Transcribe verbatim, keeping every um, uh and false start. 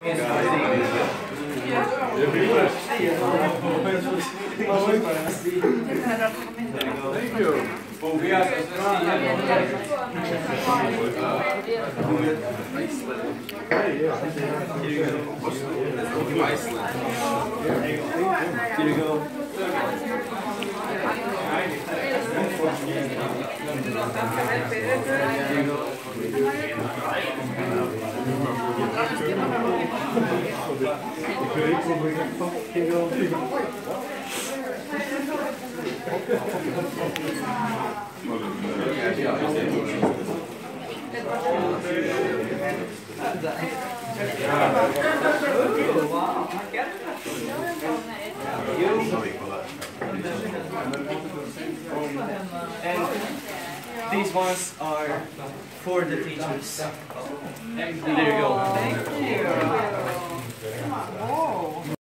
Thank you. Here you go. And these ones are for the teachers. There you go. Thank you.